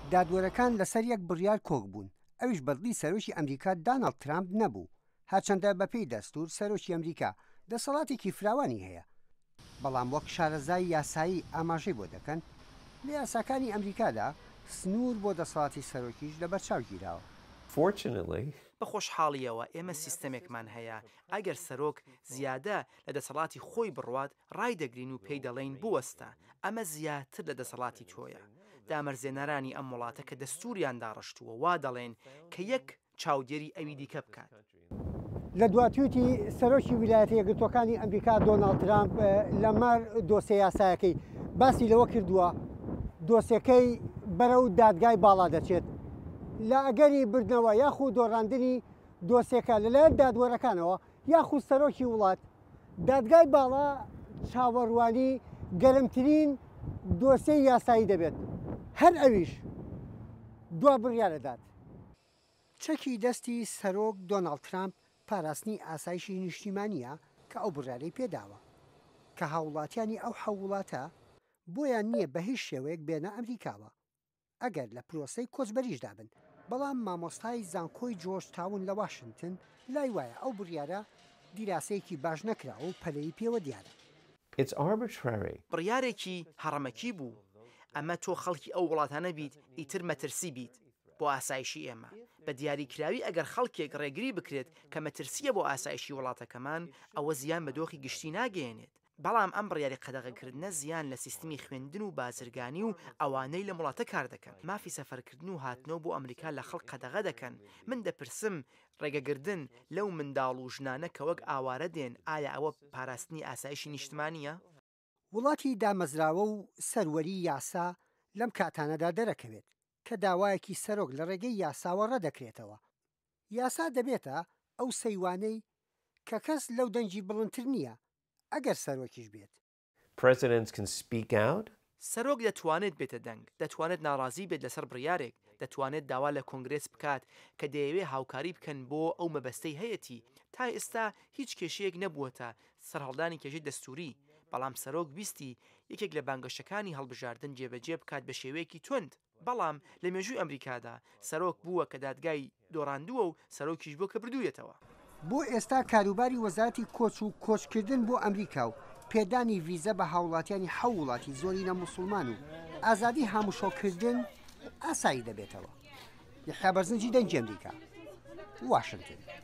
دادوەرەکان لەسەر یەک بڕیار کۆک بوون، ئەویش بەدڵی سەرۆکی ئەمریکا داناڵد ترامپ نەبوو، هەرچەندە بەپێی دەستور سەرۆکی ئەمریکا دەسەڵاتێکی فراوانی هەیە، بەڵام وەک شارەزای یاسایی ئاماژەی بۆ دەکەن لە یاساکانی ئەمریکادا سنوور بۆ دەسەڵاتی سەرۆکیش لە بەرچاو گیراوە. بە خۆشحاڵیەوە ئێمە سیستەمێکمان هەیە ئەگەر سەرۆک زیادە لە دەسەڵاتی خۆی بڕوات ڕای دەگرین و پێی دەڵێن بوەستە، ئەمە زیاتر لە دەسەڵاتی تۆیە. دامەرزێنەرانی ئەم وڵاتە کە دەستوریان داڕشتووە وا دەڵێن کە یەک چاودێری ئەوی دیکە بکات. لە دواتوتی سەرۆکی ویلایەتە یەکگرتووەکانی ئەمریکا دۆناڵد ترامپ لەمەر دۆسیە یاسایەکەی باسی لەوە کردووە دۆسیەکەی بەرەو دادگای باڵا دەچێت لە ئەگەری بردنەوە یاخود دۆڕاندنی دۆسیەکە لەلایەن دادوەرەکانەوە یاخود سەرۆکی وڵات. دادگای باڵا چاوەڕوانی گەرمترین دۆسیەی یاسایی دەبێت، هەر ئەویش دوا بڕیارەدات. چەکی دەستی سەرۆک دۆناڵد ترامپ پاراستنی ئاسایشی نیشتیمانیە کە ئەو بڕیارەی پێداوە کە هاوڵاتیانی ئەو حەوڵاتە بۆیان نییە بە هیچ شێوەیەک بێنە ئەمریکاوە ئەگەر لە پرۆسەی کۆچبەریشدا بن. بەڵام مامۆستای زانکۆی جۆرج تاون لە واشنگتن لای وایە ئەو بڕیارە دیراسەیەکی باش نەکراوە و پەلەی پێوە دیارە. بڕیارێکی هەڕەمەکی بوو. ئەمە تۆ خەڵکی ئەو وڵاتانە بیت ئیتر مەترسی بیت بۆ ئاسایشی ئێمە. بە دیاریکراوی ئەگەر خەڵکێک ڕێگری بکرێت کە مەترسیە بۆ ئاسایشی وڵاتەکەمان ئەوە زیان بە دۆخی گشتی ناگەێنێت. بەڵام ئەم بڕیاری قەدەغەکردنە زیان لە سیستمی خوێندن و بازرگانی و ئەوانەی لە وڵاتە کار دەکەن. مافی سەفەرکردن و هاتنەوە بۆ ئەمریکا لە خەڵک قەدەغە دەکەن. من دەپرسم ڕێگەگردن لەو منداڵ و ژنانە کە وەک ئاوارە دێن ئایا ئەوە پاراستنی ئاسایشی نیشتمانیە؟ وڵاتی دامەزراوە و سەروەری یاسا لەم کاتانەدا دەرەکەوێت کە داوایەکی سەرۆک لە ڕێگەی یاساوە ڕەدەکرێتەوە. یاسا دەبێتە ئەو سەیوانەی کە کەس لەو دەنجی بڵندتر نییە ئەگەر سەرۆکیش بێت. سەرۆک دەتوانێت بێتە دەنگ، دەتوانێت ناڕازی بێت لەسەر بڕیارێک، دەتوانێت داوا لە کۆنگرێس بکات کە دەیەوێ هاوکاری بکەن بۆ ئەو مەبەستەی هەیەی. تا ئێستا هیچ کێشەیەک نەبووەتە سەرهەڵدانی کێشەی دەستوری، بەڵام سەرۆک بیستی یەکێک لە بانگەشەکانی هەڵبژاردن جێبەجێ بکات بە شێوەیەکی تند. بەڵام لە مێژووی ئەمریکادا سەرۆک بووە کە دادگای دۆڕاندووە و سەرۆکیش بۆ کە بردوویەتەوە. بۆ ئێستا کاروباری وەزارەتی کۆچ و کۆچکردن بۆ ئەمریکا و پێدانی ڤیزە بە هاوڵاتیانی حەو وڵاتی زۆرینە موسڵمان و ئازادی هاموشۆکردن ئاسایی دەبێتەوە. یحیا بەرزنجی دەنگی ئەمریکا، واشنگتن.